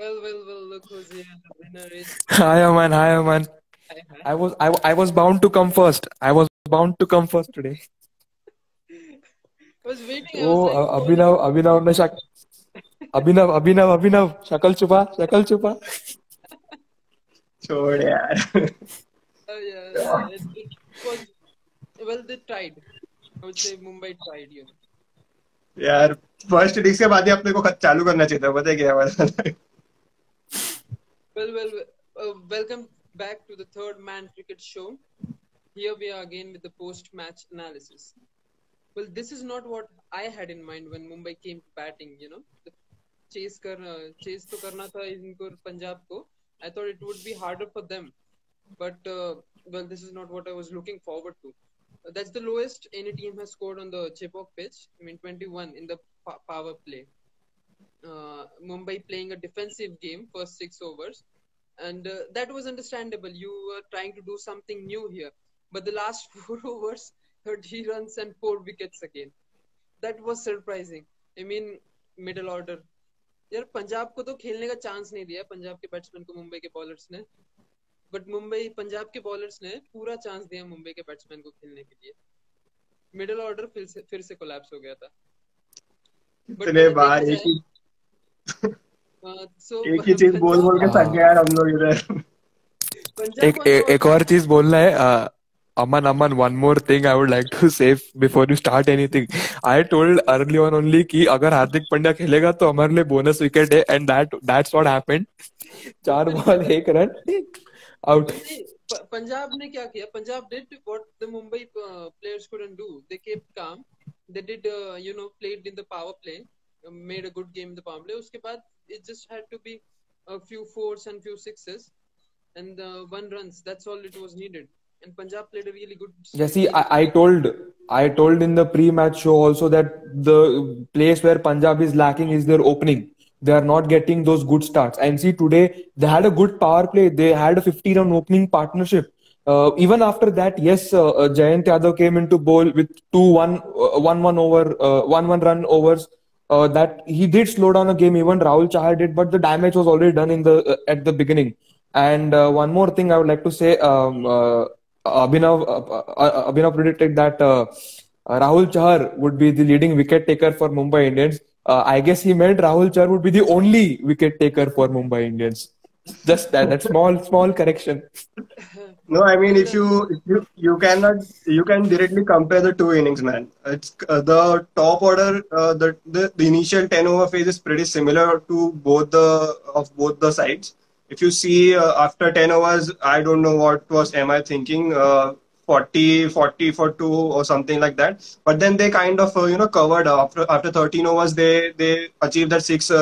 Well, look who's here. The winner is Hi, Aman. Hi, Aman. Hi, hi. I was bound to come first. I was bound to come first today. I was waiting. I was Oh, like, oh, Abhinav, Abhinav ने शक Abhinav शक्ल छुपा छोड़ यार. yeah. It was well. They tried. I would say Mumbai tried here. यार first innings के बाद ही अपने को चालू करना चाहिए था. पता है क्या हुआ? Welcome back to the Third Man Cricket Show. Here we are again with the post-match analysis. Well, this is not what I had in mind when Mumbai came to batting. The chase तो करना था इनको पंजाब को. I thought it would be harder for them, but well, this is not what I was looking forward to. That's the lowest any team has scored on the Chepauk pitch. 21 in the power play. Mumbai playing a defensive game first 6 overs, and that was understandable. You were trying to do something new here, but the last 4 overs, 30 runs and 4 wickets again. That was surprising. I mean, middle order. यार पंजाब को तो खेलने का chance नहीं दिया पंजाब के batsman को मुंबई के बॉलर्स ने, बट पंजाब के बॉलर्स ने पूरा चांस दिया मुंबई के बैट्समैन को खेलने के लिए. मिडिल ऑर्डर फिर से कोलैप्स हो गया था. इतने बार एक ही चीज बोल के थक गए यार हम लोग इधर. एक और चीज बोलना है. Aman, one more thing I would like to say before you start anything. I told early on only कि अगर हार्दिक पांड्या खेलेगा तो हमारे लिए बोनस विकेट है, and that's what happened. 4 ball 1 run out. Punjab ने क्या किया? Punjab did what the Mumbai players couldn't do. They kept calm. They did played in the power play, made a good game in the power play. उसके बाद it just had to be a few fours and few sixes and 1 runs. That's all it was needed. And Punjab played a really good. Yeah, see, I told in the pre-match show also that the place where Punjab is lacking is their opening. They are not getting those good starts. And see, today they had a good power play. They had a 50-run opening partnership. Even after that, yes, Jayant Yadav came into bowl with 1-1 run overs. That he did slow down a game. Even Rahul Chahar did, but the damage was already done at the beginning. And one more thing I would like to say. Abhinav predicted that Rahul Chahar would be the leading wicket taker for Mumbai Indians. I guess he meant Rahul Chahar would be the only wicket taker for Mumbai Indians. Just that small correction. No, I mean if you can directly compare the 2 innings, man. It's the top order, the initial 10 over phase is pretty similar to both the sides. If you see after 10 overs, I don't know what was MI thinking, 40 for 2 or something like that. But then they kind of covered after 13 overs. They achieved that 6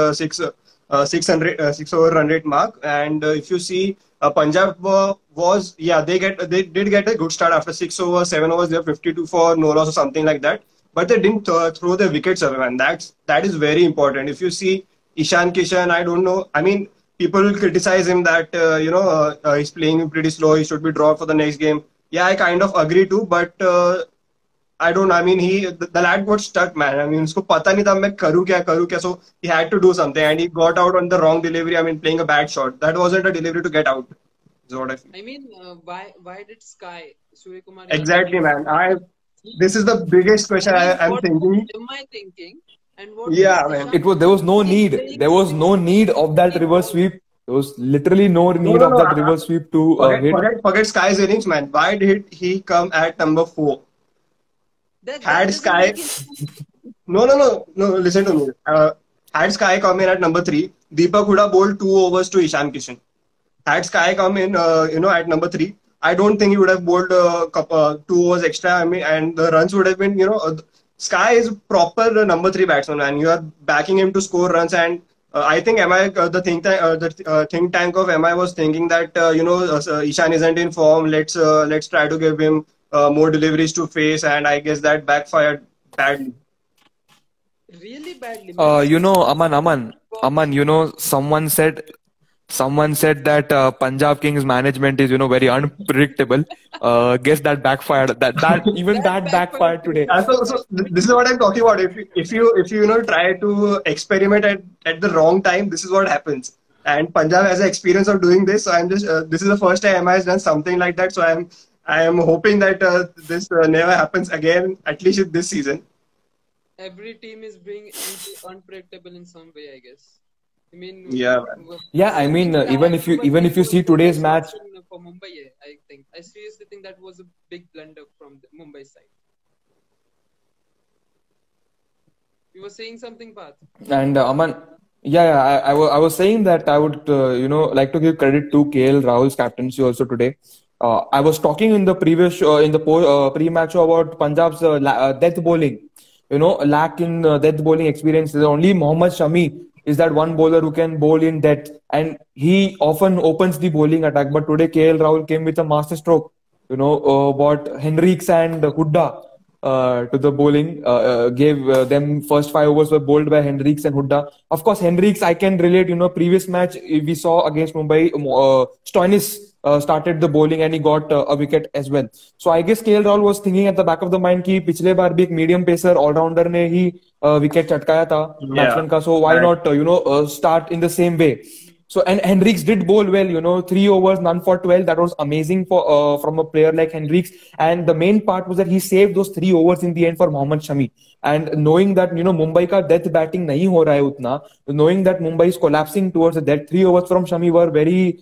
over run rate mark. And if you see Punjab they did get a good start after 6 overs, 7 overs. They have 52 for no loss or something like that. But they didn't throw their wickets away, and that is very important. If you see Ishan Kishan, I don't know. I mean, people will criticize him that he's playing pretty slow. He should be dropped for the next game. Yeah, I kind of agree too, but I don't. I mean, the lad got stuck, man. I mean, उसको पता नहीं था मैं करूँ क्या. So he had to do something, and he got out on the wrong delivery. I mean, playing a bad shot. That wasn't a delivery to get out. Is what I feel. I mean, why did Sky Surya Kumar? Exactly, man. This is the biggest question I'm thinking. What am I thinking? And what man. There was no need. There was no need of that reverse sweep. There was literally no need of that reverse sweep to forget Sky's innings, man. Why did he come at number 4? Had Sky no, listen to me. Had Sky come in at number 3, Deepak would have bowled 2 overs to Ishan Kishan. Had Sky come in at number 3, I don't think he would have bowled 2 overs extra. I mean, and the runs would have been Sky is proper number 3 batsman, and you are backing him to score runs. And I think the think tank of MI was thinking that Ishan isn't in form. Let's try to give him more deliveries to face, and I guess that backfired badly. Really badly. Aman, someone said that Punjab Kings management is very unpredictable. Guess that backfired. That backfired today. So this is what I'm talking about. If you try to experiment at the wrong time, this is what happens. and Punjab has the experience of doing this. So I'm just this is the first time MI has done something like that. So I am hoping that this never happens again, at least in this season. Every team is being unpredictable in some way, I guess. I mean, yeah. I mean, even if you see today's match for Mumbai, I seriously think that was a big blunder from the Mumbai side. You were saying something, Parth? And Aman, I was saying that I would like to give credit to KL Rahul's captaincy also today. I was talking in the previous show, in the pre-match show about Punjab's death bowling. Lack in death bowling experience. Only Mohammad Shami is that one bowler who can bowl in death, and he often opens the bowling attack. But today KL Rahul came with a master stroke. Brought Hendricks and Hooda to the bowling, gave them first 5 overs were bowled by Hendricks and Hooda. Of course, Hendricks, I can relate, previous match we saw against Mumbai, Stoinis started the bowling and he got a wicket as well. So I guess KL Rahul was thinking at the back of the mind कि पिछले बार भी एक medium pacer all-rounder ने ही wicket चटकाया था batsman का, so why not start in the same way. So and Hendricks did bowl well, 3 overs, none for 12. That was amazing for from a player like Hendricks. And the main part was that he saved those 3 overs in the end for Mohammad Shami. And knowing that Mumbai ka death batting nahi ho raha hai utna, knowing that Mumbai is collapsing towards the death, 3 overs from Shami were very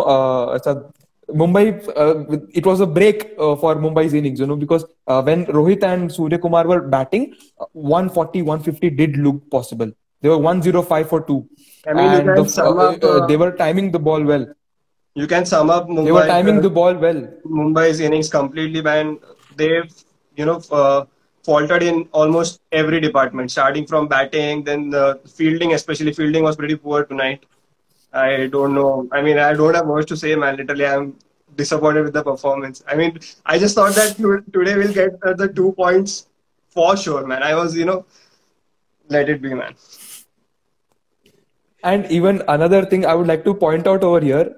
Mumbai. It was a break for Mumbai's innings, because when Rohit and Surya Kumar were batting, 140, 150 did look possible. They were 105 for 2. I mean, they were timing the ball well. You can sum up Mumbai. They were timing the ball well. Mumbai's innings completely, man. They've, faltered in almost every department, starting from batting, then fielding, especially fielding was pretty poor tonight. I don't know. I mean, I don't have words to say, man. Literally, I'm disappointed with the performance. I mean, I just thought that today we'll get the 2 points for sure, man. I was, let it be, man. And even another thing I would like to point out over here,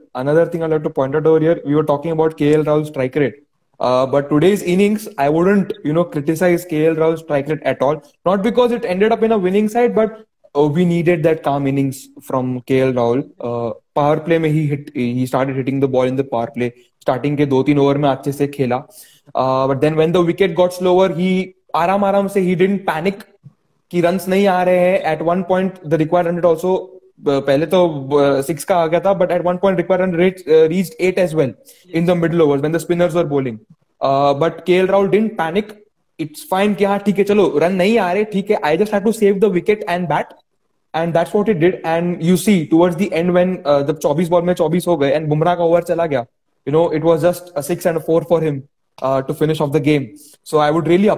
we were talking about KL Rahul's strike rate. But today's innings, I wouldn't, criticize KL Rahul's strike rate at all. Not because it ended up in a winning side, but we needed that calm innings from KL Rahul. Power play mein he started hitting the ball in the power play. Starting ke 2-3 over mein अच्छे से खेला. But then when the wicket got slower, he आराम से he didn't panic कि runs नहीं आ रहे हैं. At one point, the required run rate also पहले तो 6 का आ गया था, but at one point required run rate reached 8 as well in the middle overs when the spinners were bowling. But KL Rahul didn't panic. It's fine कि हाँ ठीक है चलो run नहीं आ रहे ठीक है. I just had to save the wicket and bat, and that's what he did. And you see towards the end when the 24 ball में 24 हो गए and Bumrah का over चला गया, it was just a 6 and a 4 for him to finish off the game. So I would really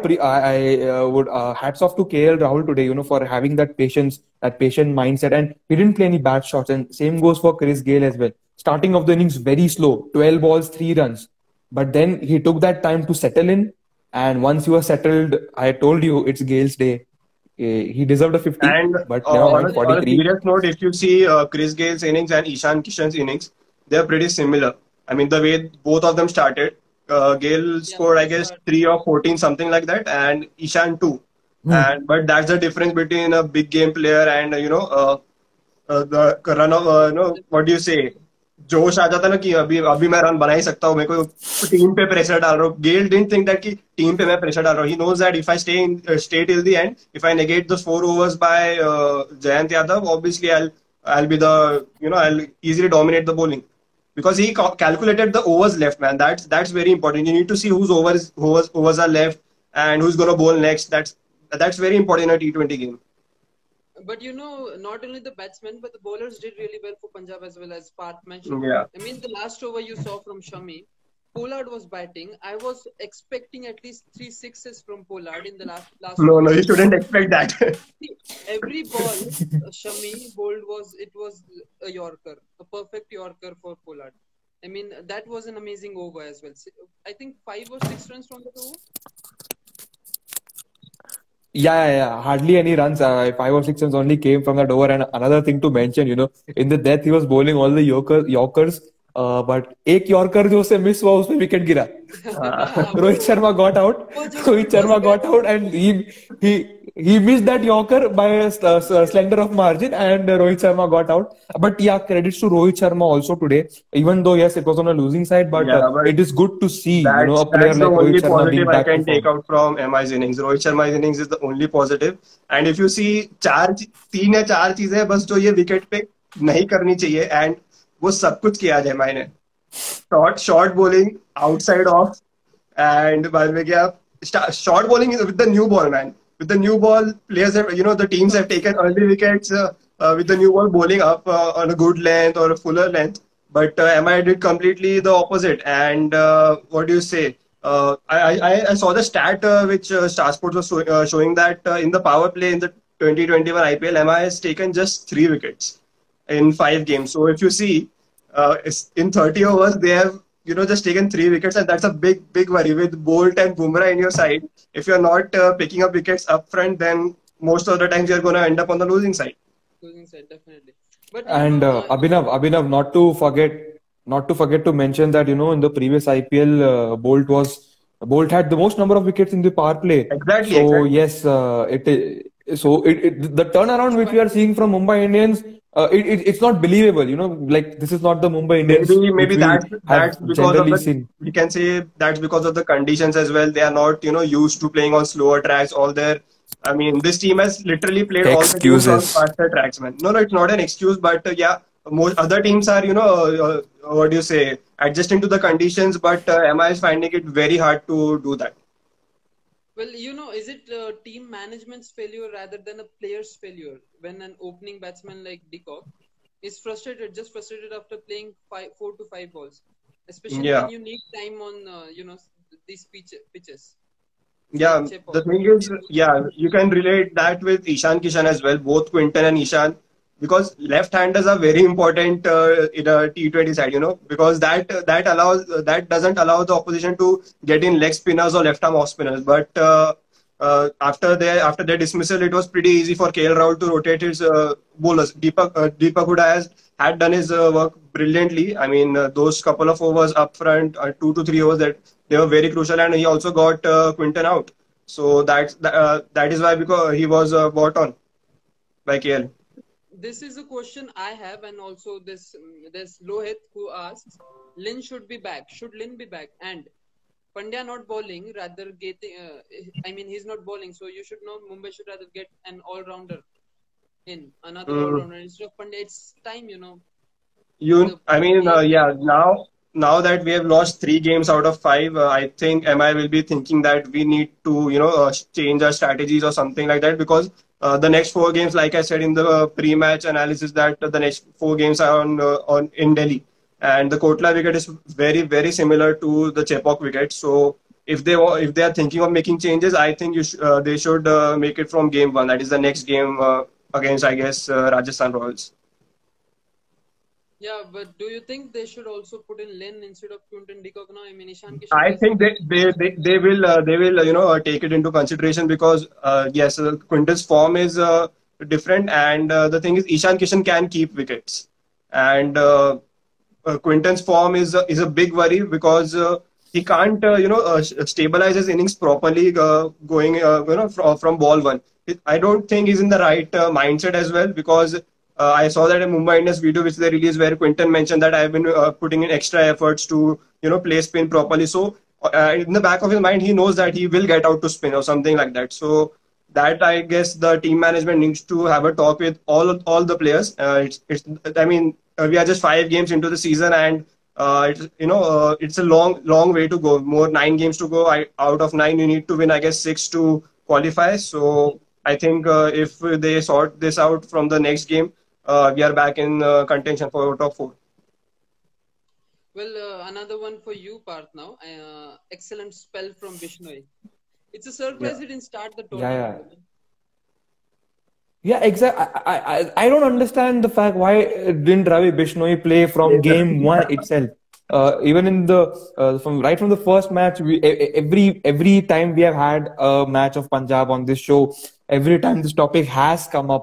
hats off to KL Rahul today, for having that patience, that patient mindset, and he didn't play any bad shots. And same goes for Chris Gayle as well. Starting of the innings very slow, 12 balls, 3 runs, but then he took that time to settle in. And once you are settled, I told you it's Gale's day. He deserved a 50, and but now on 43. On a serious note, if you see Chris Gale's innings and Ishan Kishan's innings, they're pretty similar. I mean, the way both of them started. Gale scored, I guess, 3 or 14, something like that, and Ishan 2. But that's the difference between a big game player and the run of what do you say? जोश आ जाता ना कि अभी मैं run बना ही सकता हूँ, मेरे को टीम पे प्रेशर डाल रहा हूँ. Gale didn't think that कि टीम पे मैं प्रेशर डाल रहा हूँ. He knows that if I stay till the end, if I negate those 4 overs by Jayant Yadav, obviously I'll be the I'll easily dominate the bowling. Because he calculated the overs left, man. That's very important. You need to see whose overs are left and who's going to bowl next. That's very important in a T20 game. But not only the batsmen, but the bowlers did really well for Punjab as well, as Parth mentioned. Yeah. I mean, the last over you saw from Shami, Pollard was batting. I was expecting at least 3 sixes from Pollard in the last. No, you shouldn't expect that. Every ball Shami bowled was a Yorker, a perfect Yorker for Pollard. I mean, that was an amazing over as well. I think 5 or 6 runs from that over. Yeah. Hardly any runs. 5 or 6 runs only came from that over. And another thing to mention, in the death, he was bowling all the Yorkers. but एक yorker जो उसे miss हुआ उसमें wicket गिरा. Rohit Sharma got out. Rohit Sharma got out, and he missed that Yorker by a slender of margin, and Rohit Sharma got out. But yeah, credits to Rohit Sharma also today. Even though yes, it was on a losing side, but, but it is good to see a that's player the like only Rohit Sharma being positive I back to can take form. out from MI's innings. Rohit Sharma's innings is the only positive. And if you see तीन या चार चीजें बस जो ये wicket पे नहीं करनी चाहिए, एंड वो सब कुछ किया है MI ने. Short bowling outside off, and बाद में क्या short bowling with the new ball, man. With the new ball, players have, the teams have taken early wickets with the new ball bowling up on a good length or a fuller length. But MI did completely the opposite. And what do you say? I saw the stat which Star Sports was showing that in the power play in the 2021 IPL, MI has taken just 3 wickets in 5 games. So if you see, in 30 overs, they have just taken 3 wickets, and that's a big worry with Bolt and Bumrah in your side. If you're not picking up wickets up front, then most of the times you're going to end up on the losing side. Losing side, definitely. But and Abhinav, not to forget to mention that in the previous IPL, Bolt had the most number of wickets in the power play. Exactly. So yes, the turnaround which we are seeing from Mumbai Indians, it's not believable. Like this is not the Mumbai Indians. Maybe that's because of seen. We can say that's because of the conditions as well. They are not used to playing on slower tracks. This team has literally played all the games on faster tracks, man. No, it's not an excuse, but most other teams are, what do you say, adjusting to the conditions, but MI is finding it very hard to do that. Well, is it team management's failure rather than a player's failure when an opening batsman like de Kock is frustrated after playing 4 to 5 balls, especially when you need time on, these pitches. Yeah, the thing is, you can relate that with Ishan Kishan as well, both Quinton and Ishan, because left-handers are very important in a T20 side, because that doesn't allow the opposition to get in leg spinners or left-arm off spinners. But after their dismissal, it was pretty easy for KL Rahul to rotate his bowlers. Deepak Hooda had done his work brilliantly. Those couple of overs up front, 2 to 3 overs, that they were very crucial, and he also got Quinton out. So that is why, because he was bought on by KL. This is a question I have, and also there's Lohit who asks, Lin should be back. Should Lin be back? And Pandya not bowling, rather he's not bowling, so you should know Mumbai should rather get an all-rounder in, another all-rounder instead of Pandya. It's time, Now that we have lost 3 games out of 5, I think MI will be thinking that we need to, change our strategies or something like that, because the next 4 games, like I said in the pre-match analysis, that the next 4 games are in Delhi, and the Kotla wicket is very, very similar to the Chepauk wicket. So if they are thinking of making changes, I think they should make it from game 1. That is the next game against, I guess, Rajasthan Royals. Yeah, but do you think they should also put in Lin instead of Quinton de Kock now? Ishan Kishan. I think they will take it into consideration, because yes, Quinton's form is different, and the thing is, Ishan Kishan can keep wickets, and Quinton's form is a big worry, because he can't stabilize his innings properly going from ball 1. I don't think he's in the right mindset as well, because I saw that in Mumbai Indians video which they released, where Quinton mentioned that I've been putting in extra efforts to play spin properly. So in the back of his mind, he knows that he will get out to spin or something like that. So that, I guess, the team management needs to have a talk with all the players. We are just 5 games into the season, and it's a long way to go. More 9 games to go. Out of 9, you need to win, I guess, 6 to qualify. So I think if they sort this out from the next game, we are back in contention for top 4. Well, another one for you, Parth, now. Excellent spell from Bishnoi. It's a surprise he didn't start the tournament. Yeah, exactly. I don't understand the fact why didn't Ravi Bishnoi play from game 1 itself. Even in from the first match, every time we have had a match of Punjab on this show, every time this topic has come up.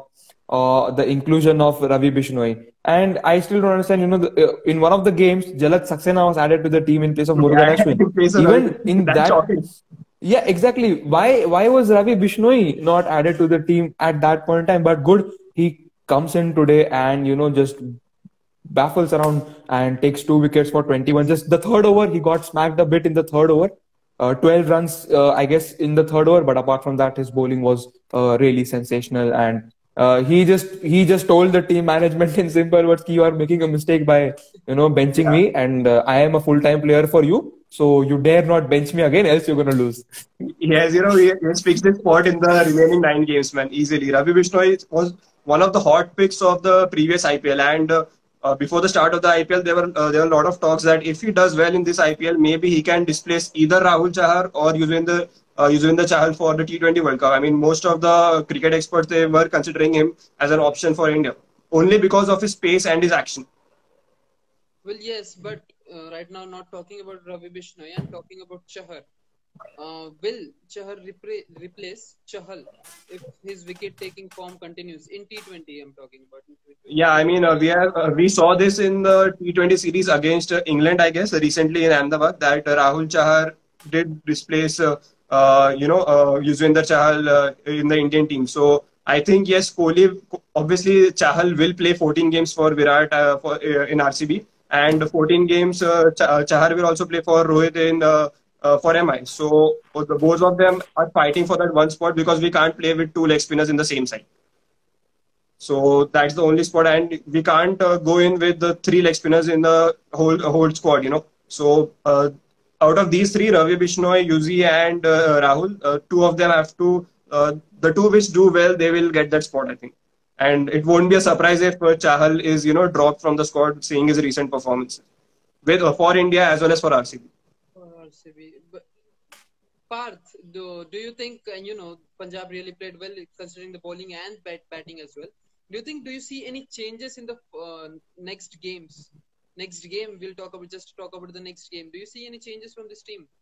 the inclusion of Ravi Bishnoi. And I still don't understand, in one of the games, Jalat Saxena was added to the team in place of Murugan Ashwin. Even in that's that, shocking. yeah, exactly. Why was Ravi Bishnoi not added to the team at that point in time? But good, he comes in today and just baffles around and takes 2 wickets for 21. Just the third over, he got smacked a bit in the third over. 12 runs, I guess, in the third over. But apart from that, his bowling was really sensational. And he just told the team management in simple words, "You are making a mistake by benching me, and I am a full-time player for you. So you dare not bench me again, else you're gonna lose." He has fixed his spot in the remaining 9 games, man, easily. Ravi Bishnoi was one of the hot picks of the previous IPL, and before the start of the IPL, there were a lot of talks that if he does well in this IPL, maybe he can displace either Rahul Chahar or Yuzvendra Chahal for the T20 World Cup. I mean, most of the cricket experts, they were considering him as an option for India, only because of his pace and his action. Well, yes, but right now, not talking about Ravi Bishnoi, I'm talking about Chahar. Will Chahar replace Chahal if his wicket-taking form continues in T20? I'm talking about. Yeah, I mean, we saw this in the T20 series against England, I guess, recently in Ahmedabad, that Rahul Chahar did displace, Yuzvendra Chahal in the Indian team. So I think yes, Kohli, obviously Chahal will play 14 games for Virat in RCB, and 14 games Chahar will also play for Rohit in. For MI. So both of them are fighting for that one spot because we can't play with 2 leg spinners in the same side. So that's the only spot, and we can't go in with the 3 leg spinners in the whole squad. So out of these 3, Ravi Bishnoi, Yuzi, and Rahul, 2 of them have to. The 2 which do well, they will get that spot, I think. And it won't be a surprise if Chahal is dropped from the squad, seeing his recent performances for India as well as for RCB. But Parth, do you think Punjab really played well considering the bowling and batting as well? Do you see any changes in the next games? Next game we'll talk about the next game. Do you see any changes from this team?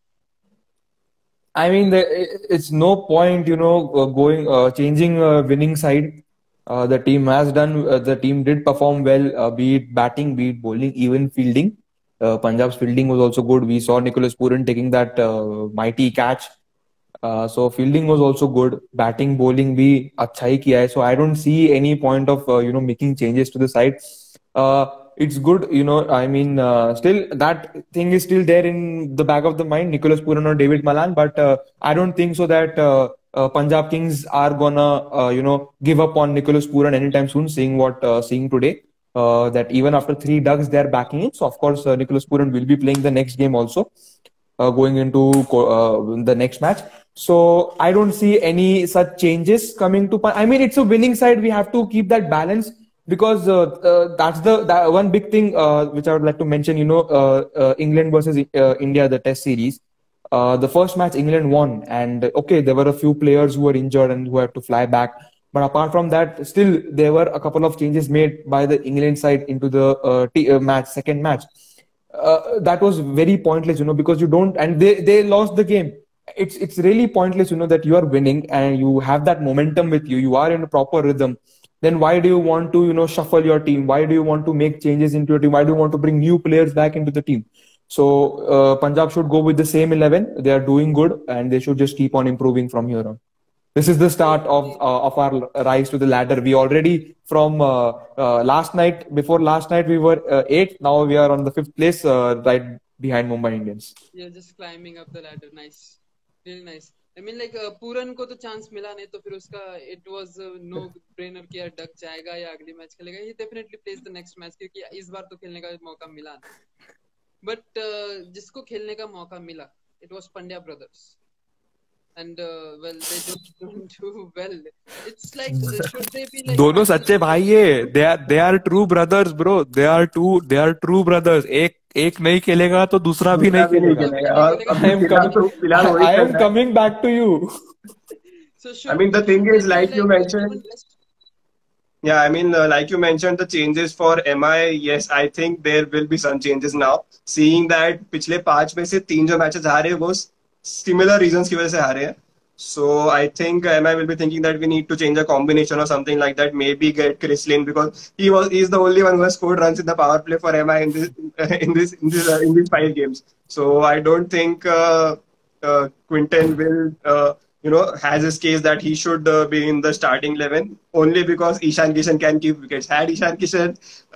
I mean, it's no point changing winning side. The team has done. The team did perform well, be it batting, be it bowling, even fielding. Punjab's fielding was also good. We saw Nicholas Pooran taking that mighty catch. So fielding was also good. Batting, bowling bhi अच्छा ही किया है. So I don't see any point of making changes to the side. It's good, I mean, still that thing is still there in the back of the mind, Nicholas Pooran or David Malan. But I don't think so that Punjab Kings are gonna give up on Nicholas Pooran anytime soon. Seeing today. That even after 3 ducks, they are backing in. So, of course, Nicholas Pooran will be playing the next game also, going into the next match. So, I don't see any such changes coming to. I mean, it's a winning side. We have to keep that balance because that's the one big thing which I would like to mention. England versus India, the Test series. The first match, England won. And, okay, there were a few players who were injured and who had to fly back. But apart from that, still there were a couple of changes made by the England side into the second match. That was very pointless, because you don't, and they lost the game. It's really pointless, that you are winning and you have that momentum with you. You are in a proper rhythm. Then why do you want to, shuffle your team? Why do you want to make changes into your team? Why do you want to bring new players back into the team? So Punjab should go with the same 11. They are doing good and they should just keep on improving from here on. This is the start of our rise to the ladder. We already from before last night we were 8th. Now we are on the 5th place, right behind Mumbai Indians. Yeah, just climbing up the ladder. Nice, really nice. I mean, like Pooran को तो chance मिला नहीं तो फिर उसका it was no brainer कि यार duck जाएगा या अगली मैच खेलेगा. He definitely plays the next match क्योंकि इस बार तो खेलने का मौका मिला. But जिसको खेलने का मौका मिला, it was Pandya brothers. And well, they just don't do well. It's like should they be like? दोनों सच्चे भाई है. They are true brothers, bro. They are true brothers. एक नहीं खेलेगा तो दूसरा भी नहीं खेलेगा. I am coming back to you. So I mean, the thing is, like you mentioned. Yeah, I mean, like you mentioned, the changes for MI, yes, I think there will be some changes now. Seeing that पिछले 5 में से 3 जो matches हारे वो similar reasons की वजह से हारे हैं. So I think MI will be thinking that we need to change a combination or something like that. Maybe get Chris Lane because he's the only one who has scored runs in the power play for MI in this in these 5 games. So I don't think Quinton will has his case that he should be in the starting 11 only because Ishan Kishan can keep wickets. Had Ishan Kishan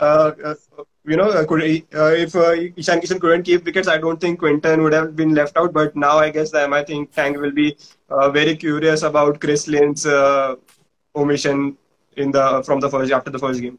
if Ishan Kishan couldn't keep wickets, I don't think Quinton would have been left out. But now I guess the MI think tank will be very curious about Chris Lane's omission from the first after the first game.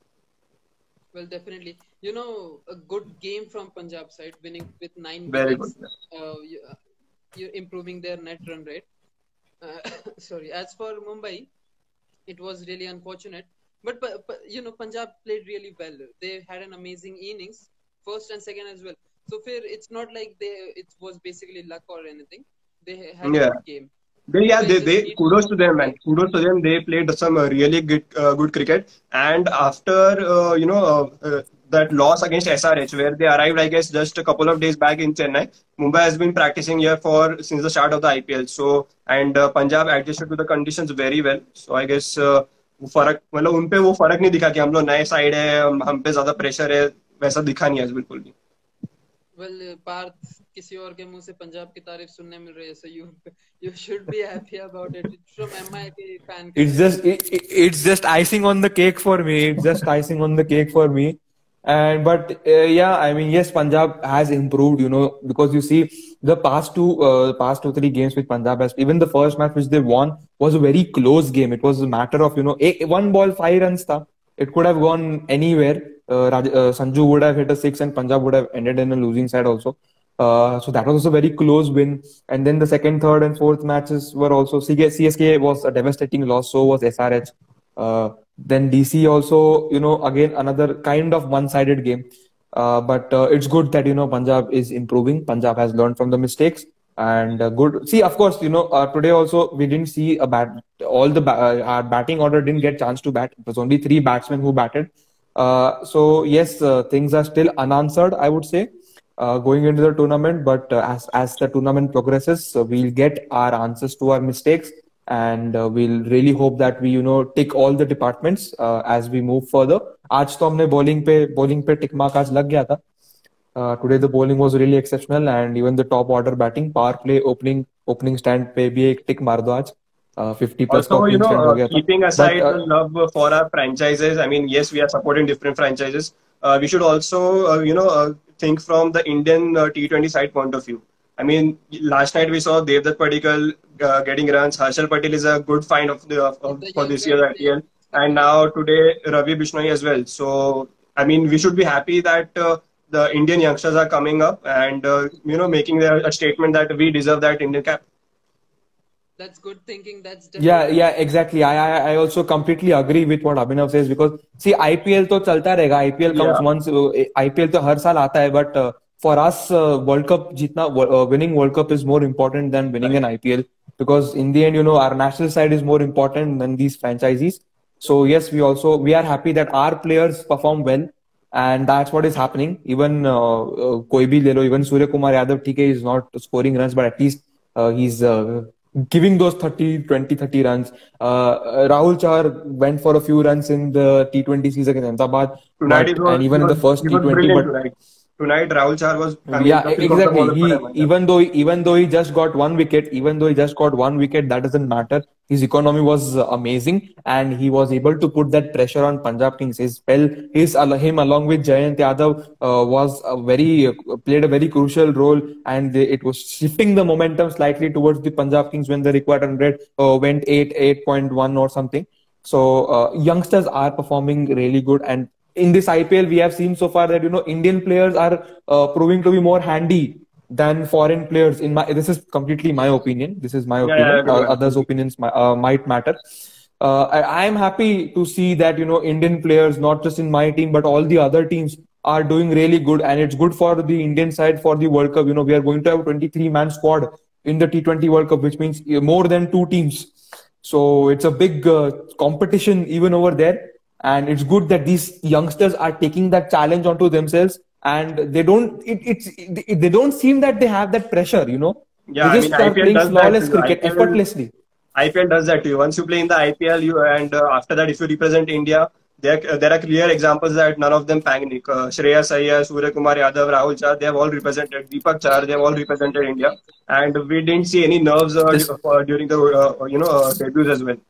Well, definitely. A good game from Punjab side, winning with 9 very wickets. Good. You're improving their net run rate. Sorry. As for Mumbai, it was really unfortunate. But Punjab played really well. They had an amazing innings, first and second as well. So it's not like it was basically luck or anything. They had a good game. They kudos to them, man. Kudos to them. They played some really good cricket. And after that loss against SRH, where they arrived, I guess, just a couple of days back in Chennai, Mumbai has been practicing here since the start of the IPL. So and Punjab adjusted to the conditions very well. So I guess फर्क मतलब उनपे वो फर्क नहीं दिखा कि हम लोग नए साइड है हम पे ज्यादा प्रेशर है वैसा दिखा नहीं है बिल्कुल भी Well, Parth, किसी और के मुंह से पंजाब की तारीफ सुनने मिल रही है, so you should be happy about it. From MI के fan. It's just icing on the cake for me. It's just icing on the cake for me. But I mean, yes, Punjab has improved, because you see the past 2-3 games with Punjab even the first match which they won was a very close game. It was a matter of, one ball, 5 runs tha. It could have gone anywhere. Sanju would have hit a 6 and Punjab would have ended in a losing side also. So that was also a very close win. And then the second, third and fourth matches were also, CSK was a devastating loss. So was SRH. Then DC also, again, another kind of one-sided game. But it's good that, Punjab is improving. Punjab has learned from the mistakes and good. See, of course, today also we didn't see our batting order didn't get chance to bat. It was only 3 batsmen who batted. So yes, things are still unanswered, I would say, going into the tournament. But as the tournament progresses, we'll get our answers to our mistakes. And we'll really hope that we tick all the departments as we move further. आज तो हमने bowling पे tick mark आज लग गया था. Today the bowling was really exceptional and even the top order batting, power play, opening stand पे भी एक tick मार दो आज. 50 plus also, keeping aside the love for our franchises, I mean, yes, we are supporting different franchises. We should also think from the Indian T20 side point of view. I mean, last night we saw Devdutt Padikkal getting runs. Harshal Patel is a good find for this year's IPL. And now today, Ravi Bishnoi as well. So, I mean, we should be happy that the Indian youngsters are coming up and, making a statement that we deserve that Indian cap. That's good thinking. That's yeah, exactly. I also completely agree with what Abhinav says because, see, IPL to chalta rahega. IPL comes once. IPL to har saal aata hai, but for us, World Cup winning World Cup is more important than winning an IPL because in the end, our national side is more important than these franchises. So yes, we are happy that our players perform well, and that's what is happening. Even koi bhi le lo, even Surya Kumar Yadav, TK is not scoring runs, but at least he's giving those 30 runs. Rahul Chahar went for a few runs in the T20 season against Ahmedabad, and even in the first T20. Tonight, Rahul Chahar was. Exactly. Even though he just got 1 wicket, that doesn't matter. His economy was amazing, and he was able to put that pressure on Punjab Kings. Him along with Jayant Yadav played a very crucial role, and it was shifting the momentum slightly towards the Punjab Kings when the required run rate went 8.1 or something. So youngsters are performing really good, and in this IPL, we have seen so far that Indian players are proving to be more handy than foreign players. This is completely my opinion. This is my opinion. Others' opinions might matter. I am happy to see that Indian players, not just in my team but all the other teams, are doing really good, and it's good for the Indian side for the World Cup. We are going to have a 23-man squad in the T20 World Cup, which means more than 2 teams. So it's a big competition even over there. And it's good that these youngsters are taking that challenge onto themselves, and they don't seem that they have that pressure, Yeah, They I just mean start IPL playing does that to flawless you. cricket effortlessly. IPL does that to you. Once you play in the IPL, you and after that, if you represent India, there are clear examples that none of them panic. Shreyas Iyer, Surya Kumar Yadav, Rahul Chah, they have all represented. Deepak Char, they have all represented India, and we didn't see any nerves Just during the debuts as well.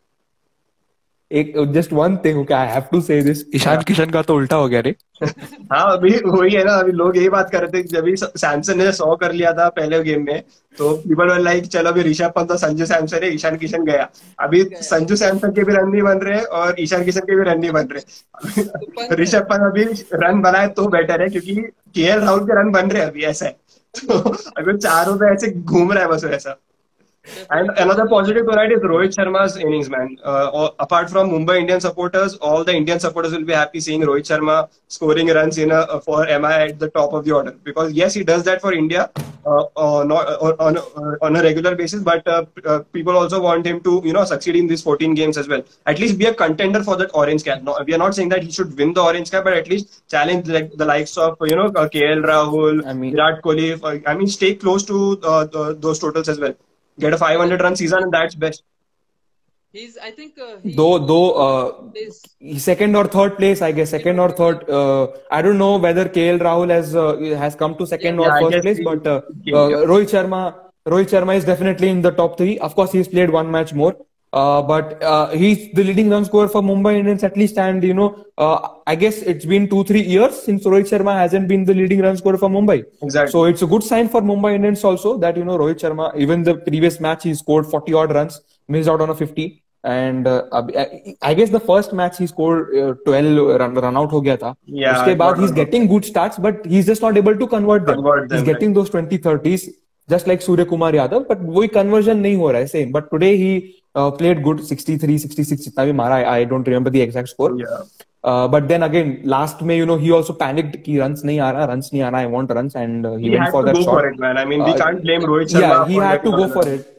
just one thing, okay, I have to say this. Ishan Kishan का तो उल्टा हो गया रे. हाँ, अभी वही है ना, अभी लोग यही बात कर रहे थे कि जब सैमसन ने 100 कर लिया था पहले गेम में, तो पीपल वर लाइक चलो अभी ऋषभ पंत और संजू सैमसन है, ईशान किशन गया. अभी संजू सैमसन के भी रन नहीं बन रहे और ईशान किशन के भी रन नहीं बन रहे. ऋषभ पंत अभी रन बनाए तो बेटर है, क्योंकि केएल राहुल के रन बन रहे हैं अभी, ऐसा है. तो अगर चारों पे ऐसे घूम रहा है बस वैसा. And another positive tonight is Rohit Sharma's innings, man. Apart from Mumbai Indian supporters, all the Indian supporters will be happy seeing Rohit Sharma scoring runs for MI at the top of the order. Because yes, he does that for India, not on a regular basis, but people also want him to succeed in these 14 games as well. At least be a contender for that orange cap. No, we are not saying that he should win the orange cap, but at least challenge the likes of KL Rahul, Virat Kohli. I mean, stay close to those totals as well. Get a 500 run season, and that's best. I think though second or third place, I guess. Second or third. I don't know whether KL Rahul has come to second or first place, but Rohit Sharma is definitely in the top 3. Of course, he's played one match more. But he's the leading run scorer for Mumbai Indians at least, and I guess it's been 2-3 years since Rohit Sharma hasn't been the leading run scorer for Mumbai. Exactly. So it's a good sign for Mumbai Indians also that Rohit Sharma, even the previous match he scored 40 odd runs, missed out on a 50, and I guess the first match he scored 12 run out हो गया था. Yeah. उसके बाद he's getting good starts, but he's just not able to convert them. He's getting those 20-30s. Just like Surya Kumar Yadav, but वही conversion नहीं हो रहा है same. But today he played good, 63, 66 जितना भी मारा, I don't remember the exact score. Yeah. But then again, last में he also panicked कि runs नहीं आ रहा, I want runs, and he went for that shot. He had to go for it, man. I mean, we can't blame Rohit Sharma. Yeah, he had to go for it.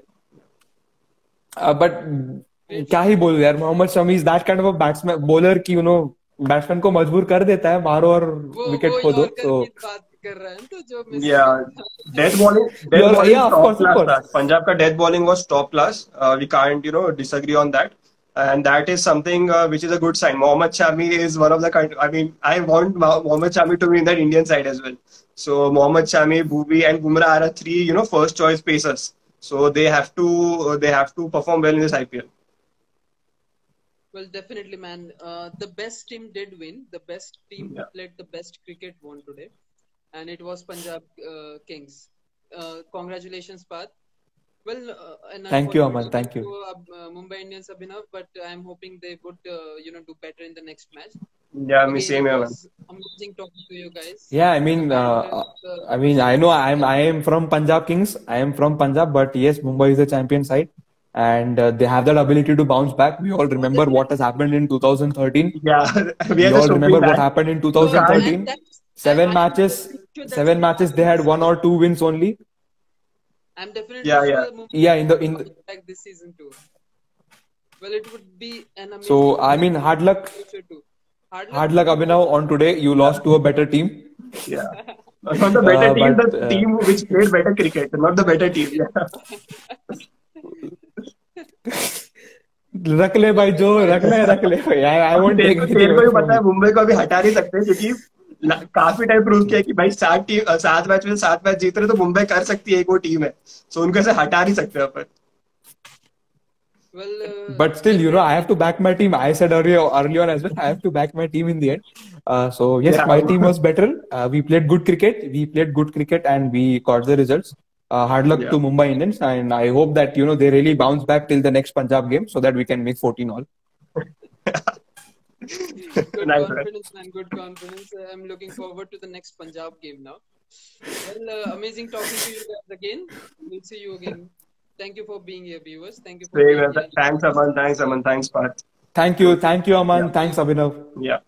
But क्या ही बोलूं यार, Mohammed Shami is that kind of a batsman, bowler कि batsman को मजबूर कर देता है, मारो और wicket खो दो. So yeah, death bowling top class. Punjab ka death bowling was top class. We can't disagree on that, and that is something which is a good sign. Mohammad Shami is one of the I mean, I want Mohammad Shami to be in that Indian side as well. So Mohammad Shami, Bhuvi, and Bumrah are 3 first choice pacers. So they have to perform well in this IPL. Well, definitely, man. The best team did win. The best team who played the best cricket won today. And it was Punjab Kings. Congratulations, Parth. Well, thank you, Aman. Thank you. Mumbai Indians, Abhinav, but I'm hoping they would, do better in the next match. Yeah, me same here, man. Amazing talking to you guys. Yeah, I mean, I know I am from Punjab Kings. I am from Punjab, but yes, Mumbai is the champion side, and they have that ability to bounce back. We all remember what has happened in 2013. Yeah, we all remember what happened in 2013. 7 matches. They had 1 or 2 wins only. I'm definitely sure in like this season too. Well, it would be an amazing. So I mean, hard luck, Abhinav. On today, you lost to a better team. Yeah, not the better team, the team which played better cricket, not the better team. रख ले भाई जो रख ले I won't take it. तेरे को भी पता है मुंबई को अभी हटा नहीं सकते, क्योंकि काफी टाइम प्रूव किया कि भाई 7 मैच में 7 मैच जीत रहे तो मुंबई कर सकती है, एक वो टीम है, सो उनको ऐसे हटा नहीं सकते अपन. But still, I have to back my team. I said early on as well, I have to back my team in the end. So yes, my team was better. We played good cricket, and we got the results. Hard luck to Mumbai Indians, and I hope that they really bounce back till the next Punjab game so that we can make 14 all. Good confidence. I'm looking forward to the next Punjab game now. Well, amazing talking to you guys again. We'll see you again. Thank you for being here, viewers. Thank you for being here. Thanks, Aman. Thanks, Parth. Thank you, Aman. Thanks, Abhinav. Yeah.